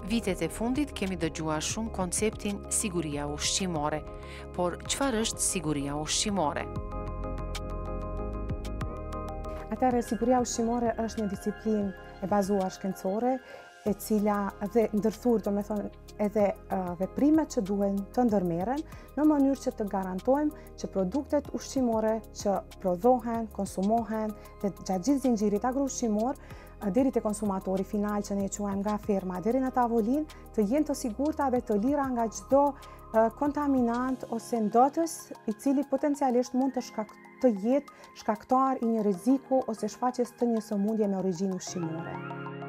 Vitet e fundit kemi dëgjuar shumë konceptin siguria ushqimore, por çfarë është siguria ushqimore? Atëherë, siguria ushqimore është një disiplinë e bazuar shkencore, e cila dhe ndërthur, do me thonë, edhe veprimet që duhen të ndërmeren në mënyrë që të garantojmë që produktet ushqimore që prodhohen, konsumohen dhe gjatë gjithë zinxhirit agro-ushqimor deri te konsumatori final që ne e quajmë nga ferma deri në tavolinë, të jenë të sigurta dhe të lira nga çdo kontaminant ose ndotës i cili potencialisht mund të jetë shkaktar i një rreziku ose shfaqjes të një sëmundje me origjinë ushqimore.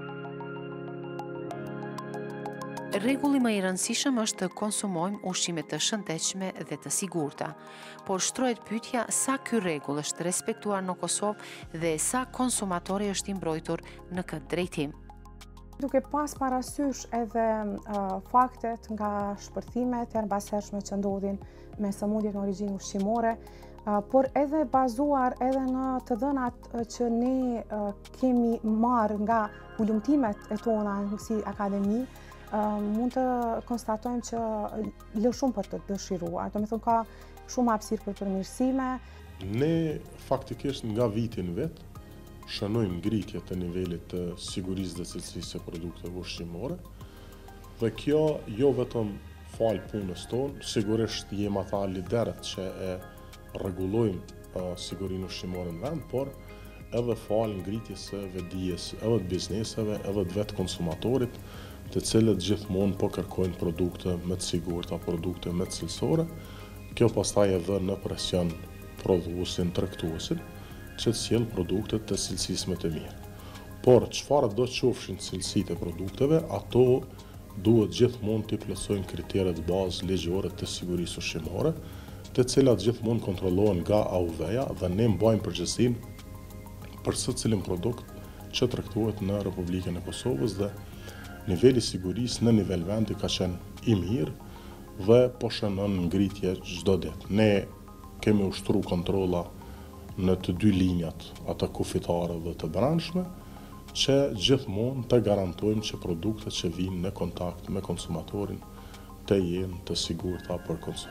Rregulli më i rëndësishëm është të konsumojmë ushqime të shëndetshme dhe të sigurta, por shtrohet pyetja sa ky rregull është respektuar në Kosovë dhe sa konsumatori është i mbrojtur në këtë drejtim. Duke pas parasysh edhe faktet nga shpërthimet e mbashershme që ndodhin me sëmundjet me origjinë ushqimore, por edhe bazuar edhe në të dhënat që ne kemi marrë nga ulëmtimet e tona si akademi, mund të konstatojmë që lë shumë për të dëshiruar, do me thonë ka shumë hapësirë për përmirësime. Ne faktikisht nga vitin vet shënojmë ngritje të nivelit të sigurisë dhe cilësisë së produkteve ushqimore dhe kjo jo vetëm fal punës tonë, sigurisht jemi ata liderët që e rregullojmë sigurinë ushqimore në vend, por edhe fal ngritjes së vetdijes edhe të bizneseve edhe të vetë konsumatorit, të cilët gjithmonë po kërkojnë produkte më të sigurta, produkte më të cilësore. Kjo pastaj e vën në presion prodhuesin, tregtuesin, që të sjell produkte të cilësisë më të mirë. Por çfarë do të qofshin cilësitë e produkteve, ato duhet gjithmonë të plotësojnë kriteret bazë ligjore të sigurisë ushqimore, të cilat gjithmonë kontrollohen nga AUV-ja dhe ne mbajmë përgjegjësinë për secilin produkt që tregtohet në Republikën e Kosovës dhe niveli sigurisë në nivel vendi ka qenë i mirë dhe po shënon ngritje çdo ditë. Ne kemi ushtruar kontrolla në të dy linjat, ata kufitare dhe të brendshme, që gjithmonë të garantojmë që produktet që vinë në kontakt me konsumatorin të jenë të sigurta për konsum.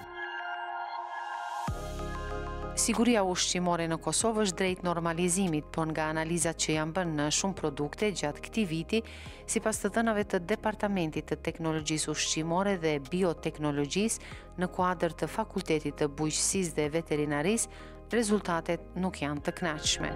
Siguria ushqimore në Kosovë është drejt normalizimit, por nga analizat që janë bërë në shumë produkte gjatë këtij viti, sipas të dhënave të Departamentit të Teknologjisë Ushqimore dhe Bioteknologjisë në kuadër të Fakultetit të Bujqësisë dhe Veterinarisë, rezultatet nuk janë të kënaqshme.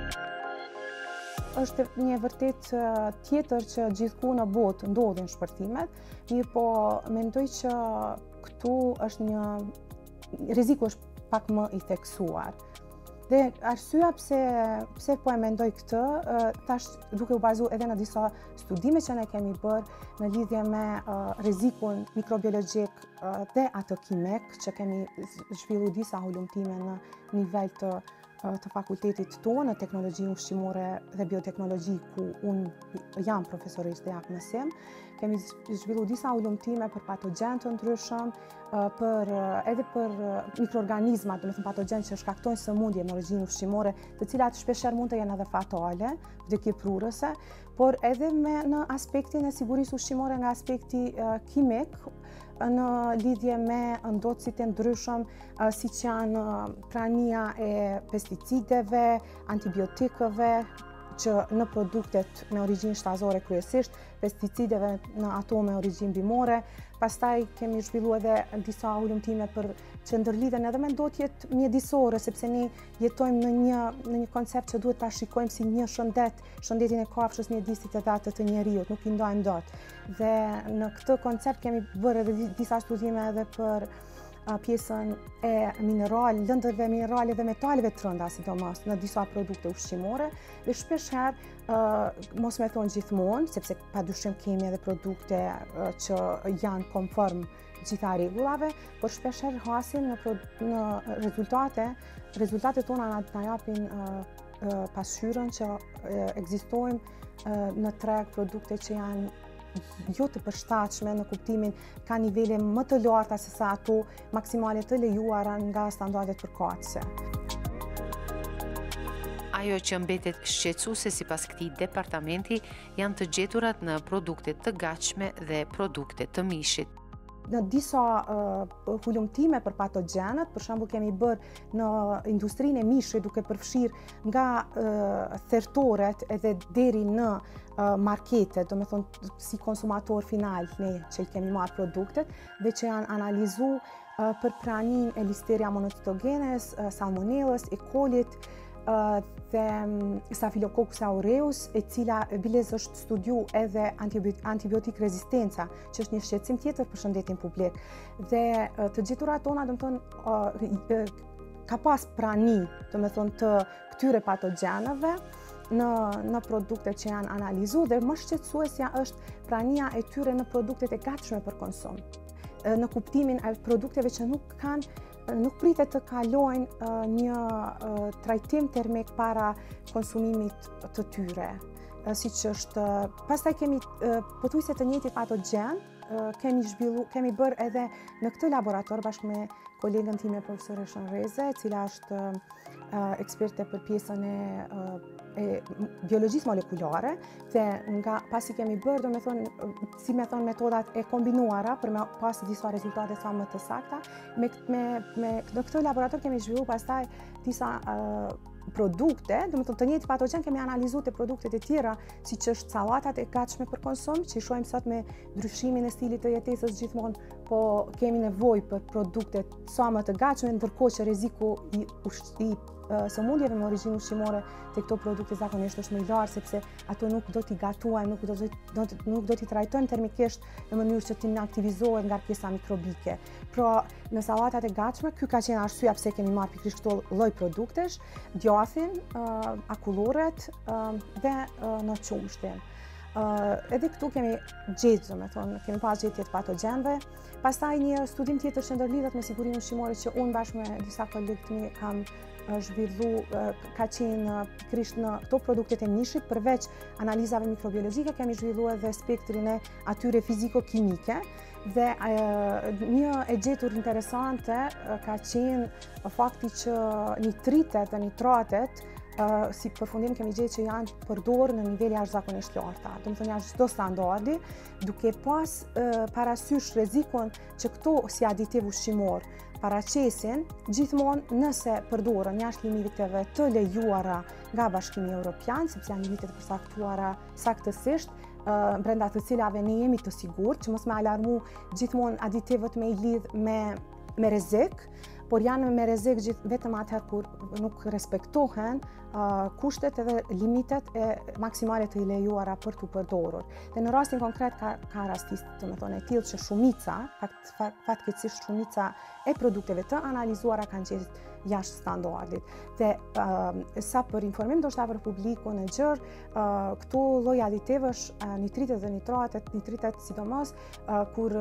Është një vërtet tjetër që gjithku në botë ndodhin shpërthimet, mirë po mendoj që këtu është një rreziku është pak më i theksuar. Dhe arsyeja pse po e mendoj këtë, tash duke u bazuar edhe në disa studime që ne kemi bërë në lidhje me rrezikun mikrobiologjik dhe atë kimek, që kemi zhvilluar disa ulëmtime në nivel të fakultetit tonë në teknologji ushqimore dhe bioteknologji, ku unë jam profesorisht dhe jap mësim. Kemi zhvilluar disa ulëmtime për patogjen të ndryshëm, edhe për mikroorganizmat, do të thënë patogjen që shkaktojnë sëmundje me origjinë ushqimore, të cilat shpeshherë mund të jenë edhe fatale, vdekjeprurëse, por edhe në aspektin e sigurisë ushqimore nga aspekti kimik, në lidhje me ndotësit e ndryshëm, siç janë prania e pesticideve, antibiotikëve, që në produktet me origjinë shtazore kryesisht, pesticideve në ato me origjinë bimore. Pastaj kemi zhvilluar edhe disa ulëmtime që ndërlidhen edhe me ndotjet mjedisore, sepse ne jetojmë në një koncept që duhet ta shikojmë si një shëndetin e kafshës, mjedisit edhe atë të njeriut, nuk i ndajmë dot. Dhe në këtë koncept kemi bërë edhe disa studime edhe për pjesën e lëndëve minerale dhe metaleve të rënda, sidomos në disa produkte ushqimore, dhe shpeshherë, mos me thonë gjithmonë, sepse padyshim kemi edhe produkte që janë konform gjitha rregullave, por shpeshherë hasim në rezultatet tona na japin pasqyrën që ekzistojnë në treg produkte që janë jo të përshtatshme në kuptimin ka nivele më të larta se sa ato maksimale të lejuara nga standardet përkatëse. A Ajo që mbetet shqetësuese sipas këtij departamenti janë të gjeturat në produkte të gatshme dhe produkte të mishit. Në disa hulumtime për patogenët, për shembull kemi bërë në industrinë e mishit duke përfshirë nga thertoret edhe deri në marketet, do me thonë si konsumator final ne që i kemi marrë produktet dhe që janë analizu për pranin e Listeria monocytogenes, Salmonellës, E. colit dhe Staphylococcus aureus, e cila bilez është studiu edhe antibiotik rezistenca, që është një shqetësim tjetër për shëndetin publik. Dhe të gjeturat tona, do me thonë, ka pas prani, do me thonë, të këtyre patogenëve në produktet që janë analizu dhe më shqetësuesja është prania e tyre në produktet e gatshme për konsum. Në kuptimin e produkteve që nuk pritet të kalojnë një trajtim termik para konsumimit të tyre. Siç është, pastaj kemi pothuajse të njëjtit patogen, kemi bërë edhe në këtë laborator bashkë me kolegën time profesore Shënreze, e cila është eksperte për pjesën e biologjisë molekulare, dhe pasi kemi bërë, do me thonë, si me thonë metodat e kombinuara për me pas disa rezultate sa më të sakta, në këtë laborator kemi zhvilluar pastaj disa produkte, do me thonë të njëjtë patogen kemi analizuar te produktet e tjera, siç është sallatat e gatshme për konsum, që i shohim sot me ndryshimin e stilit të jetesës gjithmonë, po kemi nevojë për produkte sa më të gatshme, ndërkohë që rreziku i sëmundjeve me origjinë ushqimore te këto produkte zakonisht është më i lartë, sepse ato nuk do t'i gatuajmë, nuk do t'i trajtojmë termikisht në mënyrë që t'inaktivizohet ngarkesa mikrobike. Pra, në sallatat e gatshme, ky ka qenë arsyeja pse kemi marrë pikërisht këto lloj produktesh, djathin, akulloret dhe në qumshtin. Edhe këtu kemi gjetë, me thonë, kemi pas gjetje të patogenëve. Pastaj një studim tjetër që ndërlidhet me sigurinë ushqimore që unë bashkë me disa kolegë të mi kam zhvillu, ka qenë pikërisht në këto produktet e mishit, përveç analizave mikrobiologjike, kemi zhvillu edhe spektrin e atyre fiziko-kimike. Dhe një e gjetur interesante ka qenë fakti që nitritet dhe nitratet, si përfundim kemi gjetë që janë përdorur në nivele jashtëzakonisht larta. Do të thonë jashtë çdo standardi, duke pas parasysh rrezikun që këto si aditiv ushqimor paraqesin gjithmonë nëse përdoren jashtë limiteve të lejuara nga Bashkimi Evropian, sepse janë limite të përcaktuara saktësisht, brenda të cilave ne jemi të sigurt që mos me alarmu gjithmonë aditivët me i lidh me rrezik, por janë me rrezik vetëm atëherë kur nuk respektohen kushtet edhe limitet e maksimale të lejuara për t'u përdorur. Dhe në rastin konkret ka rastis, do të thonë, e tillë që shumica, fatkeqësisht shumica e produkteve të analizuara kanë qenë jashtë standardit. Dhe sa për informim ndoshta për publikun e gjerë, këto lloj aditivësh, nitritet dhe nitritet sidomos, kur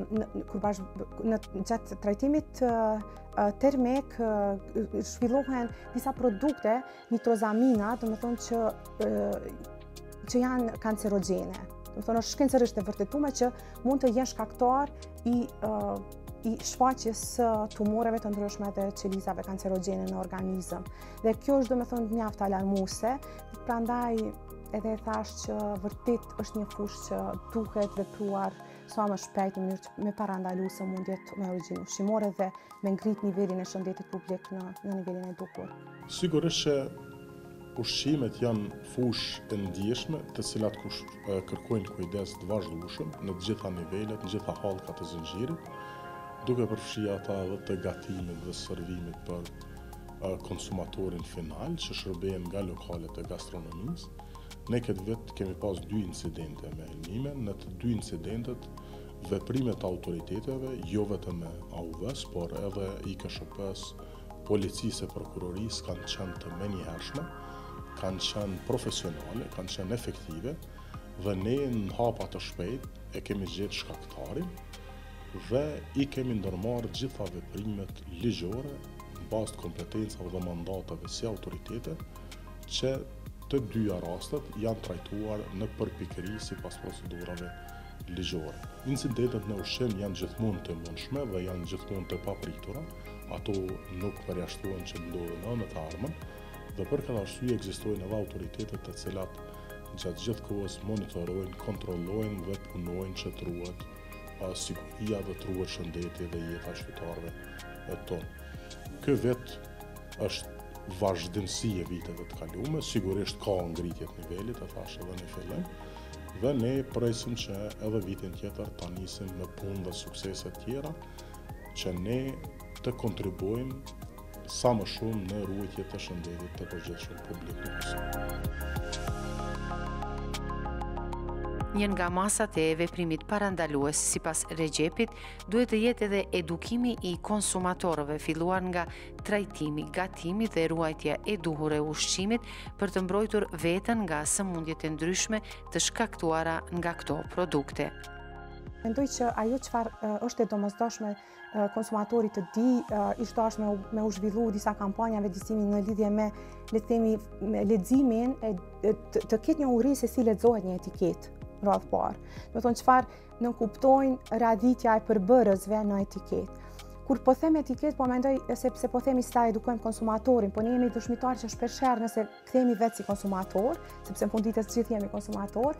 gjatë trajtimit termik zhvillohen disa produkte nitrozamina, do të thonë që janë kancerogjene. Do të thonë është shkencërisht e vërtetuar që mund të jenë shkaktar i shfaqjes së tumoreve të ndryshme dhe qelizave kancerogjene në organizëm. Dhe kjo është, do me thonë, mjaft alarmuese, prandaj edhe thash që vërtet është një fushë që duhet vepruar sa më shpejt në mënyrë që me parandalu sëmundjet me origjinë ushqimore dhe me ngrit nivelin e shëndetit publik në nivelin e duhur. Sigurisht që ushqimet janë fushë e ndjeshme, të cilat kërkojnë kujdes të vazhdueshëm në të gjitha nivelet, në gjitha hallkat të zinxhirit, duke përfshirë ata edhe të gatimit dhe servimit për konsumatorin final që shërbejnë nga lokalet e gastronomisë. Ne këtë vit kemi pas 2 incidente me helmime, në të 2 incidentet veprimet autoriteteve, jo vetëm me AUV-s, por edhe IKSHP-s, policisë e prokurorisë kanë qenë të menjëhershme, kanë qenë profesionale, kanë qenë efektive, dhe ne në hapa të shpejt e kemi gjetë shkaktarin dhe i kemi ndërmarrë gjitha veprimet ligjore në bazë të kompetencave dhe mandatave si autoritete që të dyja rastet janë trajtuar në përpikëri sipas procedurave ligjore. Incidentet në ushqim janë gjithmonë të mundshme dhe janë gjithmonë të papritura. Ato nuk përjashtohen që ndodhen në të ardhmen Dhe për këtë arsye ekzistojnë edhe autoritetet të cilat gjatë gjithë kohës monitorojnë, kontrollojnë dhe punojnë që të ruhet siguria dhe të ruhet shëndeti dhe jeta qytetarëve tonë. Ky vit është vazhdimsi e viteve të kaluara, sigurisht ka ngritje të nivelit, e thash edhe në fillim, dhe ne presim që edhe vitin tjetër ta nisim me punë dhe suksese tjera, që ne të kontribuojmë sa më shumë në ruajtje të shëndetit të përgjithshëm publik në Kosovë. Njën nga masat e veprimit parandalues sipas Regjepit duhet të jetë edhe edukimi i konsumatorëve, filluar nga trajtimi, gatimi dhe ruajtja e duhur e ushqimit për të mbrojtur veten nga sëmundjet e ndryshme të shkaktuara nga këto produkte. Mendoj që ajo çfarë është e domosdoshme konsumatorit të di, i shtashme me u zhvillu disa kampanja vendisimi në lidhje me, le të themi, me leximin, të ketë një uri se si lexohet një etiketë radh parë. Do thonë çfarë nënkuptojnë radhitja e përbërësve në etiketë. Kur po them etiket, po mendoj sepse po themi sa edukojmë konsumatorin, po ne jemi dëshmitar që shpeshherë nëse kthehemi vetë si konsumator, sepse në fund ditës gjithë jemi konsumator,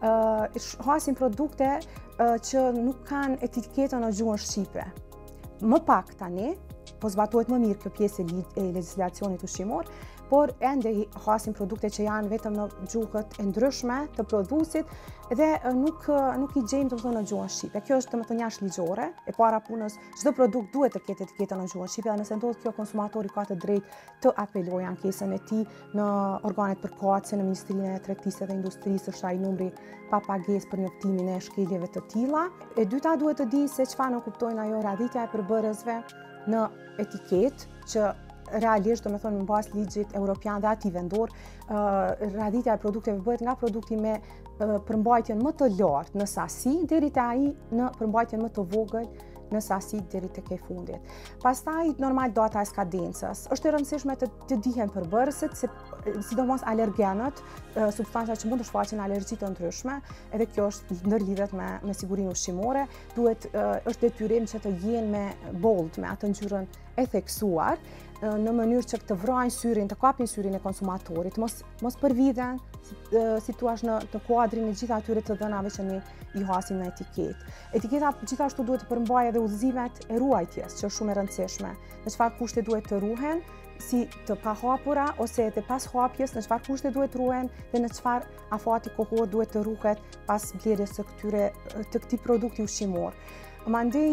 hasim produkte që nuk kanë etiketën në gjuhën shqipe. Më pak tani, po zbatohet më mirë kjo pjesë e legjislacionit ushqimor, por ende hasim produkte që janë vetëm në gjuhët e ndryshme të prodhuesit dhe nuk i gjejmë domethënë në gjuhën shqipe. Kjo është domethënë jashtë ligjore, e para punës, çdo produkt duhet të ketë etiketën në gjuhën shqipe, dhe nëse ndodh kjo, konsumatori ka të drejtë të apelojë ankesën e tij në organet përkatëse, në Ministrinë e Tregtisë dhe Industrisë, është ai numri pa pagesë për njoftimin e shkeljeve të tilla. E dyta, duhet të di se çfarë nuk kuptojnë ajo radhitja e përbërësve në etiketë, që realisht, do me thonë, në bazë ligjit europian dhe atij vendor, radhitja e produkteve bëhet nga produkti me përmbajtjen më të lartë në sasi deri te ai në përmbajtjen më të vogël në sasi deri tek e fundit. Pastaj, normal, data e skadencës. Është e rëndësishme të dihen përbërësit, sidomos alergenët, substanca që mund të shfaqin alergji të ndryshme, edhe kjo është ndërlidhet me sigurinë ushqimore, është detyrim që të jenë me bold, me atë ngjyrën e theksuar, në mënyrë që të vrojnë syrin, të kapin syrin e konsumatorit, mos përvidhen, si thuaç në kuadrin e gjithë atyre të dhënave që ne i hasim në etiketë. Etiketa gjithashtu duhet të përmbajë edhe udhëzimet e ruajtjes, që është shumë e rëndësishme. Në çfarë kushte duhet të ruhen, si të pahapura ose edhe pas hapjes, në çfarë kushte duhet të ruhen dhe në çfarë afati kohor duhet të ruhet pas blerjes së këtij produkti ushqimor. Mandej,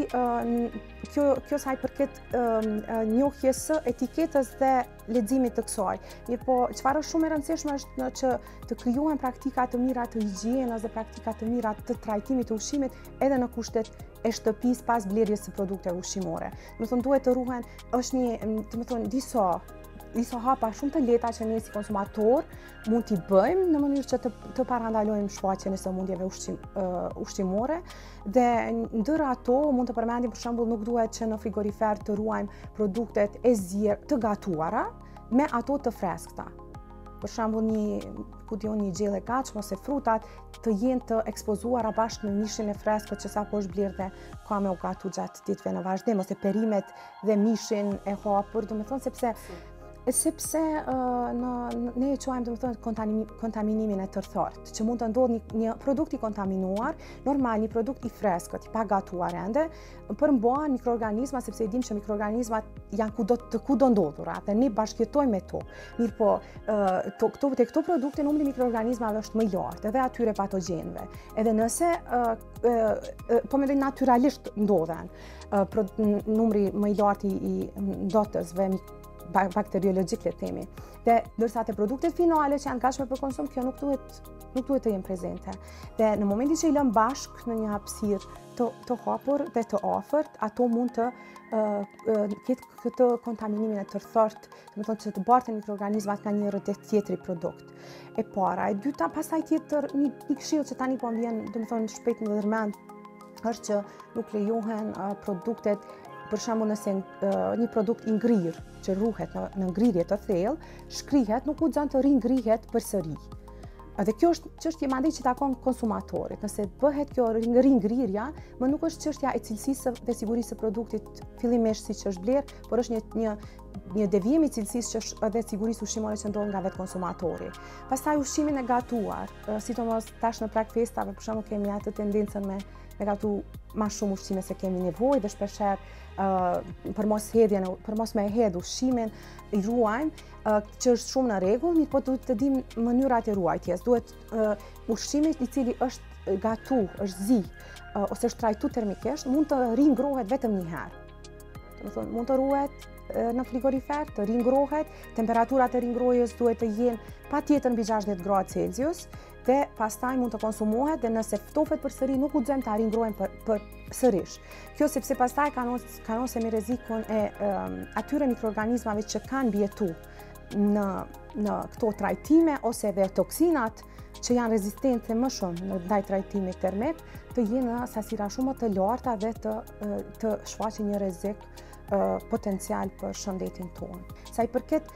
kjo sa i përket njohjes së etiketës dhe leximit të kësaj. Po çfarë është shumë e rëndësishme është që të krijohen praktika të mira të higjienës dhe praktika të mira të trajtimit të ushqimit edhe në kushtet e shtëpisë pas blerjes së produkteve ushqimore. Do të thonë, duhet të ruhen, është disa hapa shumë të lehta që ne si konsumator mund t'i bëjmë në mënyrë që të parandalojmë shfaqjen e sëmundjeve ushqimore, dhe ndër ato mund të përmendim, për shembull, nuk duhet që në frigorifer të ruajmë produktet e të gatuara me ato të freskëta. Për shembull, një gjellë e gatshme ose frutat të jenë të ekspozuara bashkë me mishin e freskët që sapo është blerë dhe ka me u gatu gjatë ditëve në vazhdim, ose perimet dhe mishin e hapur, do të thonë sepse ne e quajmë, kontaminimin e tërthartë, që mund të ndodhë një produkt i kontaminuar, normal një produkt i freskët, i pagatuar ende, përmbahen mikroorganizma, sepse e dim që mikroorganizmat janë kudo ndodhura, dhe ne bashkëjetojmë me to. Mirë po, te këto produkte numri mikroorganizmave është më i lartë, edhe atyre patogjenëve. Edhe nëse, po mendoj natyralisht ndodhen, numri më i lartë i ndotësve bakteriologjik, le të themi. Dhe ndërsa te produktet finale që janë gatshme për konsum, kjo nuk duhet të jenë prezente. Dhe në momentin që i lëm bashkë në një hapësirë të hapur dhe të afërt, ato mund të ketë këtë kontaminimin e tërthartë, do të thonë që të barten mikroorganizmat nga një rreth tjetri produkt. E para, e dyta, pastaj tjetër, një këshill që tani po vjen, do të thonë, shpejt në ndërmend, është që nuk lejohen produktet. Për shembull, nëse një produkt i ngrirë që ruhet në ngrirje të thellë, shkrihet, nuk guxon të ringrihet përsëri. Dhe kjo është çështje mandej që takon konsumatorit. Nëse bëhet kjo ringrirja, më nuk është çështja e cilësisë dhe sigurisë së produktit fillimisht siç është bler, por është një devijim i cilësisë dhe sigurisë ushqimore që ndodh nga vetë konsumatori. Pastaj ushqimin e gatuar, sidomos tash në prag festave, për shembull kemi atë tendencën me gatu më shumë ushqime se kemi nevojë dhe shpeshherë për mos me hedh ushqimin i ruajmë, që është shumë në rregull, mirë po duhet të dimë mënyrat e ruajtjes. Duhet ushqimi i cili është gatu, është zi, ose është trajtuar termikisht, mund të ringrohet vetëm një herë. Domethënë mund të ruhet në frigorifer, të ringrohet, temperaturat e ringrojjes duhet të jenë patjetër mbi 60 gradë Celsius dhe pastaj mund të konsumohet dhe nëse ftofet përsëri nuk guxojmë ta ringrojmë për sërish. Kjo sepse pastaj kanosemi rrezikun e atyre mikroorganizmave që kanë mbjetu në këto trajtime ose edhe toksinat që janë rezistente më shumë ndaj trajtimit termik të jenë në sasira shumë më të larta dhe të shfaqin një rrezik potencial për shëndetin tonë. Sa i përket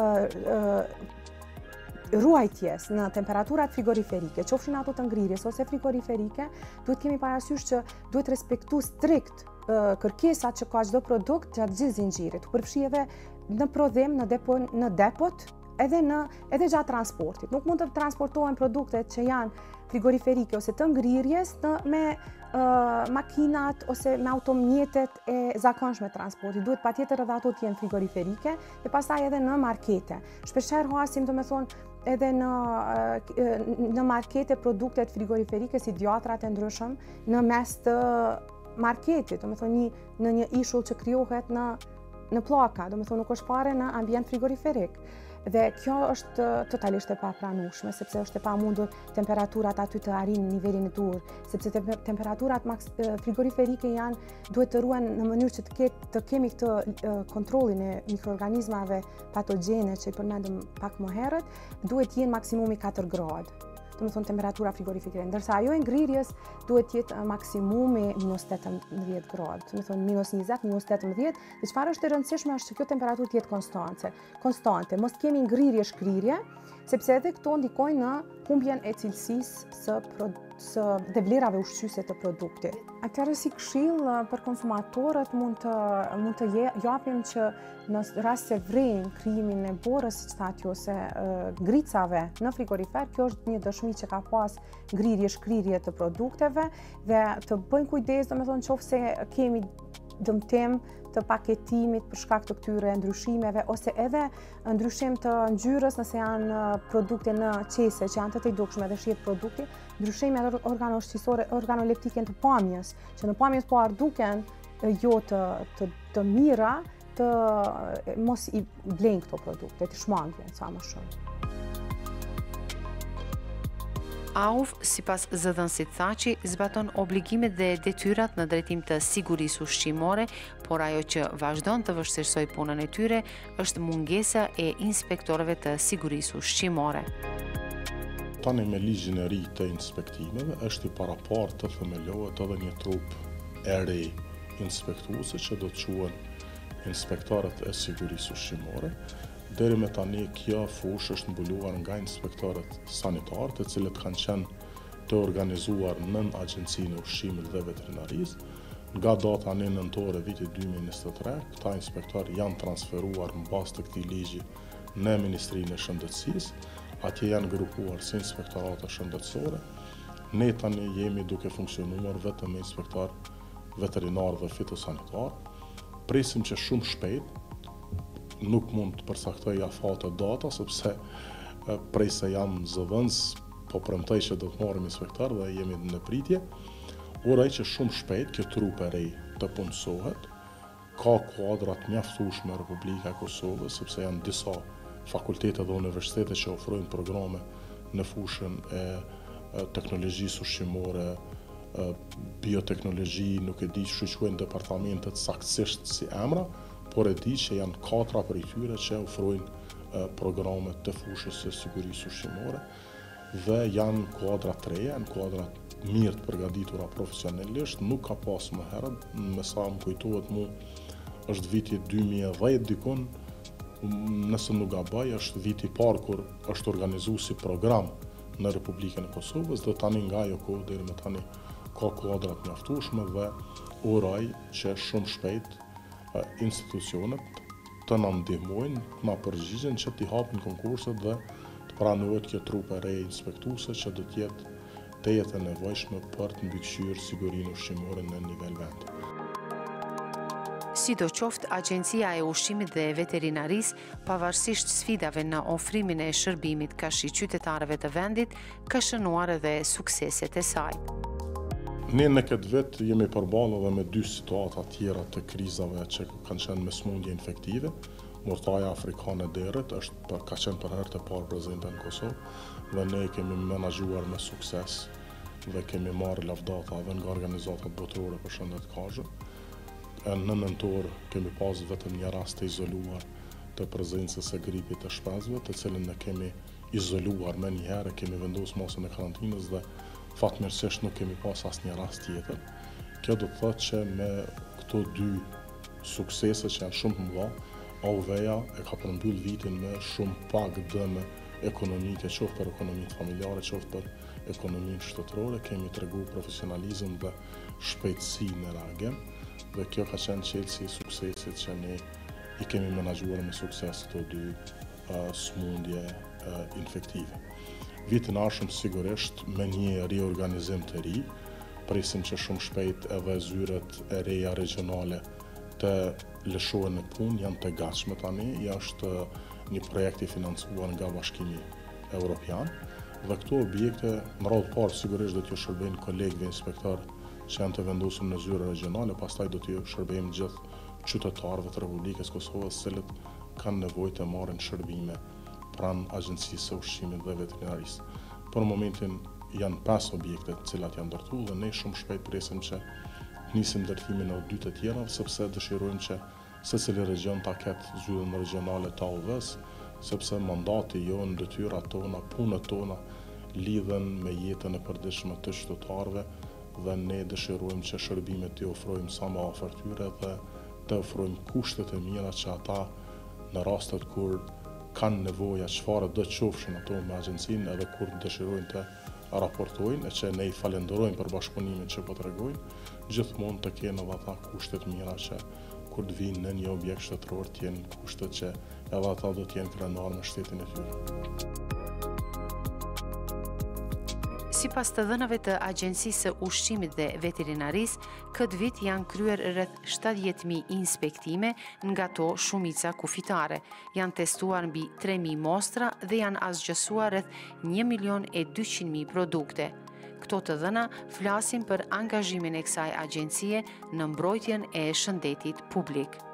ruajtjes në temperaturat frigoriferike, qofshin ato të ngrirjes ose frigoriferike, duhet kemi parasysh që duhet respektu strikt kërkesat që ka çdo produkt gjatë gjithë zinxhirit, përfshi edhe në prodhim, në depot, edhe gjatë transportit. Nuk mund të transportohen produktet që janë frigoriferike ose të ngrirjes me makinat ose me automjetet e zakonshme transportit. Duhet patjetër edhe ato të jenë frigoriferike dhe pastaj edhe në markete. Shpeshherë hasim, domethënë, edhe në markete produktet frigoriferike si djatrat e ndryshëm në mes të marketit, domethënë në një ishull që krijohet në pllaka, domethënë nuk është fare në ambient frigoriferik. Dhe kjo është totalisht e papranueshme, sepse është e pamundur temperaturat aty të arrijnë nivelin e dur, sepse temperaturat frigoriferike duhet të ruhen në mënyrë që të kemi këtë kontrollin e mikroorganizmave patogjene që i përmendëm pak më herët, duhet jenë maksimumi 4 gradë. Domethënë temperatura frigoriferike, ndërsa ajo e ngrirjes duhet jetë maksimumi -18 gradë, domethënë -20, -18, dhe çfarë është e rëndësishme është që kjo temperaturë të jetë konstante, mos kemi ngrirje shkrirje, sepse edhe këto ndikojnë në humbjen e cilësisë dhe vlerave ushqyese të produktit. Atëherë si këshill për konsumatorët mund të japim që në rast se vrejnë krijimin e borës, siç thatë ju, ose gricave në frigorifer, kjo është një dëshmi që ka pas ngrirje shkrirje të produkteve dhe të bëjnë kujdes, domethënë nëse kemi dëmtim të paketimit për shkak të këtyre ndryshimeve ose edhe ndryshim të ngjyrës nëse janë produkte në qese që janë të dukshme dhe shihet produkti, ndryshime organoleptike të pamjes, që në pamjes po duken jo të mira, të mos i blejnë këto produkte, të shmangin sa më shumë. AUF, sipas zëdhënësit Thaçi, zbaton obligimet dhe detyrat në drejtim të sigurisë ushqimore, por ajo që vazhdon të vështirësoj punën e tyre është mungesa e inspektorëve të sigurisë ushqimore. Tani me ligjin e ri të inspektimeve është i parapartë të themelohet edhe një trup e re inspektuese që do të quhen inspektorët e sigurisë ushqimore. Deri me tani kjo fushë është mbuluar nga inspektorët sanitarë, të cilët kanë qenë të organizuar nën Agjencinë e Ushqimit dhe Veterinarisë. Nga data 1 nëntore vitit 2023, këta inspektorë janë transferuar mbas të këtij ligji në Ministrinë e Shëndetësisë. Atje janë grupuar si inspektorate shëndetësore. Ne tani jemi duke funksionuar vetëm me inspektor veterinar dhe fitosanitar. Presim që shumë shpejt, nuk mund të përcaktoj afate data, sepse prej se jam zëdhënës, po premtoj që do të marrim inspektor dhe jemi në pritje. Uroj që shumë shpejt kjo trup e re të punësohet, ka kuadrat mjaftueshme në Republikën e Kosovës, sepse janë disa fakultete dhe universitete që ofrojnë programe në fushën e teknologjisë ushqimore, bioteknologji, nuk e di që quhen departamentet saktësisht si emra, por e di që janë 4 prej tyre që ofrojnë programe të fushës së sigurisë ushqimore dhe janë kuadra të reja, janë kuadra mirë të përgatitura profesionalisht, nuk ka pas më herët, me sa më kujtohet mu, është viti 2010 dikun, nëse nuk gabaj, është viti parë kur është organizuar si program në Republikën e Kosovës, dhe tani nga ajo kohë deri më tani ka kuadrat mjaftueshme dhe uroj që shumë shpejt institucionet të na ndihmojnë, të na përgjigjen që t'i hapin konkurset dhe të pranohet kjo trupe re inspektuese që do të jetë e nevojshme për të mbikëqyrë sigurinë ushqimore në nivel vendi. Sidoqoftë, Agjencia e Ushqimit dhe Veterinarisë, pavarësisht sfidave në ofrimin e shërbimit kashi qytetarëve të vendit, ka shënuar edhe sukseset e saj. Ne në këtë vit jemi përballë edhe me dy situata tjera të krizave që kanë qenë me smundje infektive. Mortaja afrikane deret ka qenë për herë të parë prezente në Kosovë dhe ne kemi menaxhuar me sukses dhe kemi marrë lavdata edhe nga organizatat botërore për shëndet kazhë. Në nëntor kemi pas vetëm një rast të izoluar të prezencës së gripit të shpezve, të cilën ne kemi izoluar me njëherë, kemi vendosur masën e karantinës dhe fatmirësisht nuk kemi pas asnjë rast tjetër. Kjo do të thotë që me këto dy suksese që janë shumë të mëdha, AUV-ja e ka përmbyll vitin me shumë pak dëme ekonomike, qoftë për ekonominë familjare, qoftë për ekonominë shtetërore. Kemi treguar profesionalizëm dhe shpejtësi në reagim dhe kjo ka qenë çelësi i suksesit që ne i kemi menaxhuar me sukses këto dy smundje infektive. Vitin ardhshëm sigurisht me një riorganizim të ri, presim që shumë shpejt edhe zyret e reja regionale të lëshohen në punë, janë të gatshme tani, është një projekt i financuar nga Bashkimi Evropian dhe këto objekte në radhë parë sigurisht do t'ju shërbejnë kolegëve inspektor që janë të vendosur në zyre regionale, pastaj do t'ju shërbejmë gjithë qytetarëve të Republikës Kosovës, cilët kanë nevojë të marrin shërbime pranë Agjencisë së Ushqimit dhe Veterinarisë. Për momentin janë 5 objekte të cilat janë ndërtuar dhe ne shumë shpejt presim që nisim ndërtimin e 2 të tjera, sepse dëshirojmë që secili region ta ketë zyrën regionale të AUV-s, sepse mandati jonë, detyrat tona, punët tona lidhen me jetën e përditshme të qytetarëve dhe ne dëshirojmë që shërbimet t'i ofrojmë sa më afër tyre dhe të ofrojmë kushtet e mira që ata në rastet kur kanë nevoja çfarë do të qofshin ato me agjencinë edhe kur dëshirojnë të raportojnë e që ne i falenderojmë për bashkëpunimin që po tregojnë, gjithmonë të kenë edhe ata kushtet mira që kur të vinë në një objekt shtetëror të jenë kushtet që edhe ata do të jenë krenar me shtetin e tyre. Sipas të dhënave të Agjencisë së Ushqimit dhe Veterinarisë, këtë vit janë kryer rreth 70.000 inspektime, nga to shumica kufitare. Janë testuar mbi 3.000 mostra dhe janë asgjësuar rreth 1.200.000 produkte. Këto të dhëna flasin për angazhimin e kësaj agjencie në mbrojtjen e shëndetit publik.